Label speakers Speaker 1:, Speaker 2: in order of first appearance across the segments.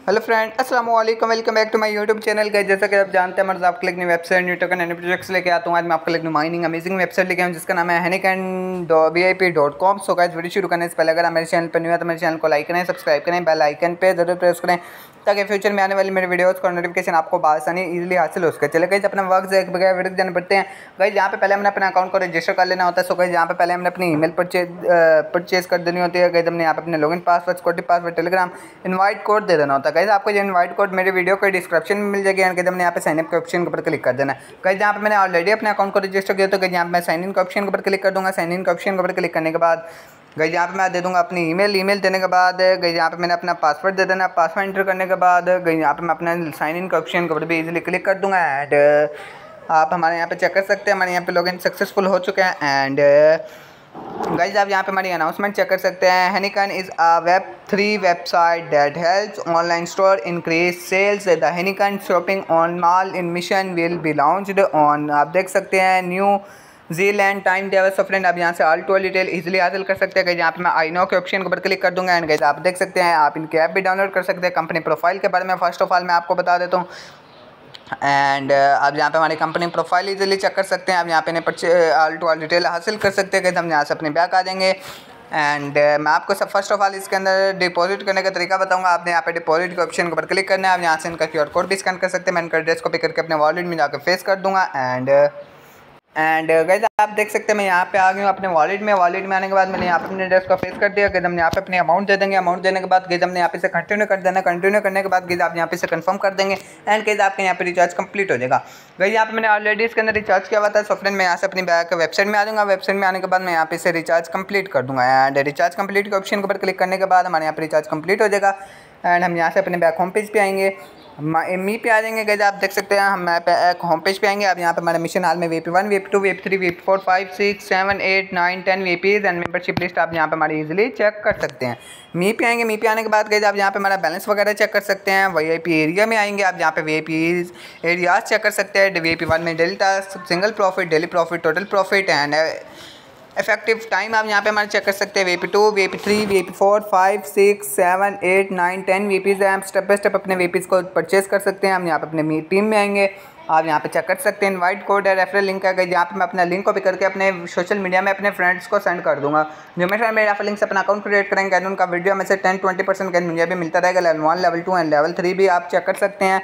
Speaker 1: Hello friend, अस्सलाम वालेकुम, welcome back to my YouTube channel. Guys, जैसा कि आप जानते हैं, मैं आपके लिए नई website new token and projects लेके आता हूँ। आज मैं आपके लिए माइनिंग अमेजिंग वेबसाइट लेके आया हूँ जिसका नाम है honeycon.vip.com। सो गाइस, वीडियो शुरू करने से पहले अगर आप मेरे चैनल पर न्यू है तो मेरे चैनल को लाइक करें, सब्सक्राइब करें, बेल आइकन पे जरूर प्रेस करें ताकि फ्यूचर में आने वाली मेरे वीडियोस का नोटिफिकेशन आपको आसानी इजीली हासिल हो सके। चले गाइस, अपना वर्क एक बगैर वीडियो जाने पड़ते हैं। गाइस, यहाँ पे पहले हमने अपना अकाउंट को रजिस्टर कर लेना होता है। सो गाइस, यहाँ पे पहले हमने अपनी ईमेल परचेज कर देनी होती है। गाइस, हमने यहाँ पे अपने login password, security password, Telegram invite code दे देना होता है। गाइस, आपको ये इनवाइट कोड मेरे वीडियो के डिस्क्रिप्शन में मिल जाएगी। यानी कि हमने यहाँ पे साइन अप के ऑप्शन के ऊपर क्लिक कर देना है। गाइस, यहाँ पे मैंने ऑलरेडी अपने अकाउंट को रजिस्टर किया, तो गाइस यहाँ पे मैं साइन इन के ऑप्शन के ऊपर क्लिक कर दूंगा। साइन इन के ऑप्शन के ऊपर क्लिक करने के बाद गाइस यहाँ पे मैं दे दूंगा अपनी ईमेल देने के बाद गाइस यहाँ पे मैंने अपना पासवर्ड दे देना। पासवर्ड एंटर करने के बाद गाइस यहाँ पे मैं अपना साइन इन के ऑप्शन के ऊपर भी इजीली क्लिक कर दूंगा। एंड आप हमारे यहाँ पे चेक कर सकते हैं, हमारे यहाँ पे लॉगिन सक्सेसफुल हो चुके हैं। एंड गाइस, आप यहाँ पे हमारी अनाउंसमेंट चेक कर सकते हैं। Honeycon is a web 3 website that helps online store increase sales. The Honeycon shopping on mall in mission will be launched on, आप देख सकते हैं, New Zealand time table. So friend, आप यहाँ से all to all detail easily हासिल कर सकते हैं। गाइस, यहाँ पे मैं आई नो के ऑप्शन के ऊपर क्लिक कर दूंगा। एंड गाइस, आप देख सकते हैं, आप इनके ऐप भी डाउनलोड कर सकते हैं। कंपनी प्रोफाइल के बारे में फर्स्ट ऑफ ऑल मैं आपको बता देता हूँ। एंड आप यहाँ पे हमारी कंपनी प्रोफाइल इजीली चेक कर सकते हैं। आप यहाँ पे ऑल टू ऑल डिटेल हासिल कर सकते हैं। हम यहाँ से अपने बैक आ जाएंगे। एंड मैं आपको सब फर्स्ट ऑफ ऑल इसके अंदर डिपॉजिट करने का तरीका बताऊंगा। आपने यहाँ पे डिपॉजिट के ऑप्शन के ऊपर क्लिक करना है। आप यहाँ से इनका QR कोड भी स्कैन कर सकते हैं। मैं इनका एड्रेस कॉपी करके अपने वॉलेट में जाकर फेस कर दूँगा। एंड गाइस, आप देख सकते हैं, मैं यहाँ पे आ गया हूँ अपने वॉलेट में आने के बाद मैंने यहाँ पे अपने एड्रेस को फेस कर दिया। गाइस, हमने यहाँ पे अपने अमाउंट दे देंगे। अमाउंट देने के बाद गाइस हमने यहाँ पे से कंटिन्यू कर देना। कंटिन्यू करने के बाद गाइस आप यहाँ पे से कंफर्म कर देंगे। एंड गाइस, आपके यहाँ पे रिचार्ज कंप्लीट हो जाएगा। गाइस, यहाँ पे मैंने ऑलरेडी इसके अंदर रिचार्ज किया हुआ था। सो फ्रेंड, मैं यहाँ से अपनी बैक वेबसाइट में आ जाऊँगा। वेबसाइट में आने के बाद मैं यहाँ पे से रिचार्ज कंप्लीट कर दूँगा। एंड रिचार्ज कंप्लीट के ऑप्शन के ऊपर क्लिक करने के बाद हमारे यहाँ पे रिचार्ज कंप्लीट हो जाएगा। एंड हम यहाँ से अपने बैक होम पेज पे आएंगे, मी पे आ जाएंगे। गाइस, आप देख सकते हैं, हम यहाँ पे एक होम पेज पे आएंगे। आप यहाँ पे हमारे मिशन हाल में VP1 VP2 VP3 VP4 5 6 7 8 9 10 VPs and membership list आप यहाँ पे हमारी इजीली चेक कर सकते हैं। मी पे आएंगे। मी पे आने के बाद गाइस आप यहाँ पे हमारा बैलेंस वगैरह चेक कर सकते हैं। VIP एरिया में आएंगे, आप यहाँ पे VIP एरियाज चेक कर सकते हैं। VP1 में daily task, single profit, daily profit, total profit and effective time आप यहाँ पे हमारे चेक कर सकते हैं। VP2 VP3 VP4 5 6 7 8 9 10 VPs हैं। आप स्टेप बाय स्टेप अपने VPs को परचेज कर सकते हैं। हम यहाँ पे अपने टीम में आएंगे, आप यहाँ पे चेक कर सकते हैं। इनवाइट कोड है, रेफरल लिंक है। यहाँ पे मैं अपना लिंक कॉपी करके अपने सोशल मीडिया में अपने फ्रेंड्स को सेंड कर दूंगा। जो मेरे रेफरल लिंक से अपना अकाउंट क्रिएट करेंगे उनका वीडियो में से 10-20% का मुझे भी मिलता रहेगा। लेवल 1 लेवल 2 एंड लेवल 3 भी आप चेक कर सकते हैं।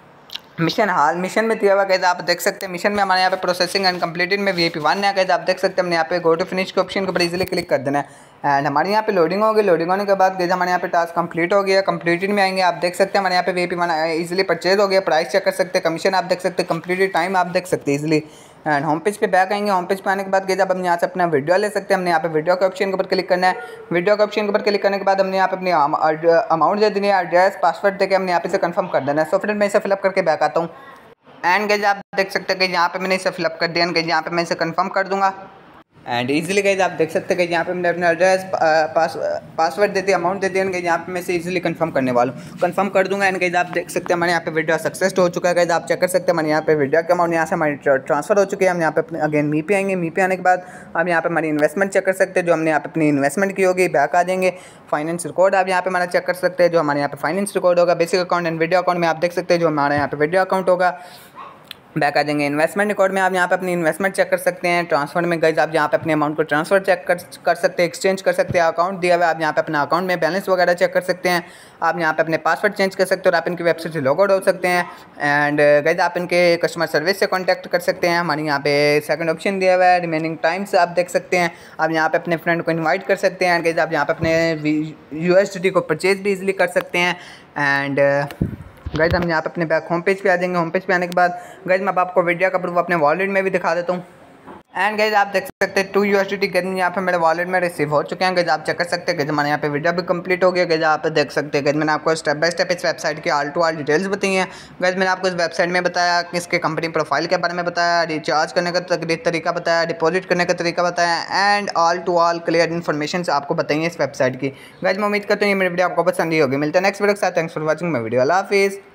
Speaker 1: मिशन में दिया हुआ गाइस आप देख सकते हैं। मिशन में हमारे यहाँ पे प्रोसेसिंग एंड कंप्लीटेड में VIP1 है। गाइस, आप देख सकते हैं, हमने यहाँ पे गो टू फिनिश के ऑप्शन के ऊपर इजीली क्लिक कर देना है। एंड हमारे यहाँ पे लोडिंग होगी। लोडिंग होने के बाद गाइस हमारे यहाँ पे टास्क कंप्लीट हो गया। कंप्लीटेड में आएंगे, आप देख सकते हैं, हमारे यहाँ पे VIP1 इजीली परचेज हो गया। प्राइस चेक कर सकते हैं, कमीशन आप देख सकते हैं, कंप्लीटेड टाइम आप देख सकते हैं इजीली। एंड होम पेज पे बैक आएंगे। होम पेज पे आने के बाद गाइस अब हम यहाँ से अपना वीडियो ले सकते हैं। हमने यहाँ पे वीडियो के ऑप्शन के ऊपर क्लिक करना है। वीडियो के ऑप्शन के ऊपर क्लिक करने के बाद हमने यहाँ पे अपनी अमाउंट दे देनी है, एड्रेस पासवर्ड देकर हमने यहाँ पे से कंफर्म कर देना है। सो फ्रेंड, मैं इसे फिलअप करके बैक आता हूँ। एंड गाइस, आप देख सकते हैं कि यहाँ पे मैंने इसे फिलअप कर दिया। गाइस, यहाँ पे मैं इसे कंफर्म कर दूंगा। एंड इजीली गाइस आप देख सकते हैं कि यहाँ पे मैंने अपना एड्रेस पासवर्ड दे दिया, अमाउंट दे दिया। गाइस, यहाँ पे मैं इसे इजीली कंफर्म करने वाला हूँ, कंफर्म कर दूंगा। एंड गाइस, आप देख सकते हैं, हमारे यहाँ पे वीडियो सक्सेस हो चुका है। गाइस, आप चेक कर सकते हैं, हमारे यहाँ पे वीडियो के अमाउंट यहाँ से हमारी ट्रांसफर हो चुकी है। हम यहाँ पे अपने अगेन मी पे आएंगे। मी पे आने के बाद हम यहाँ पे हमारी इन्वेस्टमेंट चेक कर सकते हैं। जो हमने यहाँ पे अपनी इन्वेस्टमेंट की होगी, बैक आ जाएंगे। फाइनेंस रिकॉर्ड आप यहाँ पे हमारा चेक कर सकते हैं। जो हमारे यहाँ पे फाइनेंस रिकॉर्ड होगा, basic account and video account में आप देख सकते हैं, जो हमारे यहाँ पे वीडियो अकाउंट होगा। बैक आ जाएंगे। इन्वेस्टमेंट रिकॉर्ड में आप यहाँ पे अपनी इन्वेस्टमेंट चेक कर सकते हैं। ट्रांसफर में गाइस आप यहाँ पे अपने अमाउंट को ट्रांसफर चेक कर सकते हैं, एक्सचेंज कर सकते हैं। अकाउंट दिया हुआ है, आप यहाँ पे अपना अकाउंट में बैलेंस वगैरह चेक कर सकते हैं। आप यहाँ पे अपने पासवर्ड चेंज कर सकते हैं और आप इनकी वेबसाइट से लॉग आउट हो सकते हैं। एंड गाइस, आप इनके कस्टमर सर्विस से कॉन्टैक्ट कर सकते हैं। हमारे यहाँ पे सेकंड ऑप्शन दिया हुआ है, रिमेनिंग टाइम्स आप देख सकते हैं। आप यहाँ पे अपने फ्रेंड को इन्वाइट कर सकते हैं। गाइस, आप यहाँ पे अपने USDT को परचेज भी इजीली कर सकते हैं। एंड गाइस, हम यहाँ पे अपने बैक होम पेज पे आ जाएंगे। होम पेज पे आने के बाद गाइस मैं आपको वीडियो का प्रूफ अपने वॉलेट में भी दिखा देता हूँ। एंड गाइस, आप देख सकते हैं 2 USDT गाइस यहाँ पे मेरे वॉलेट में रिसीव हो चुके हैं। गाइस, आप चेक कर सकते हैं। गाइस, हमारे यहाँ पे वीडियो भी कंप्लीट हो गया। गाइस, आप देख सकते हैं, गाइस मैंने आपको स्टेप बाय स्टेप इस वेबसाइट की ऑल टू ऑल डिटेल्स बताई हैं। गाइस, मैंने आपको इस वेबसाइट में बताया कि इसके कंपनी प्रोफाइल के बारे में बताया, रिचार्ज करने का तरीका बताया, डिपॉजिट करने का तरीका बताया and all to all clear information आपको बताइए इस वेबसाइट की। गाइस, मैं उम्मीद करता हूँ ये मेरी वीडियो आपको पसंद ही होगी। मिलते हैं नेक्स्ट वीडियो के साथ। Thanks for watching my video. अल्लाह हाफिज़।